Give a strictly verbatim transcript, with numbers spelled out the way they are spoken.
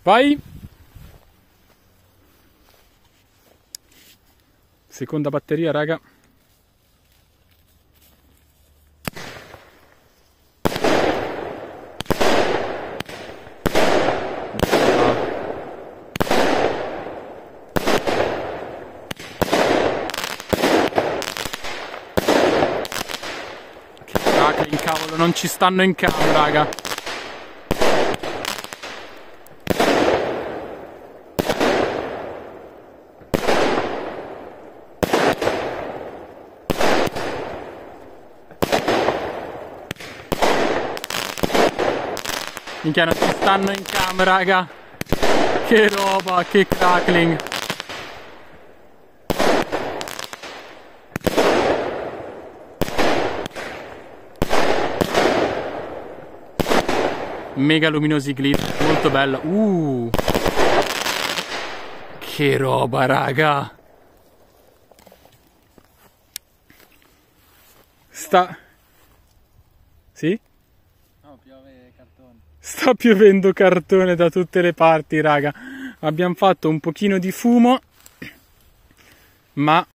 Vai! Seconda batteria, raga. Che crackling, cavolo, non ci stanno in camera, raga. Minchia, non ci stanno in camera, raga. Che roba, che crackling. Mega luminosi glitch, molto bello. Uh, che roba, raga. Sta... Sì? No, piove cartone. Sta piovendo cartone da tutte le parti, raga. Abbiamo fatto un pochino di fumo, ma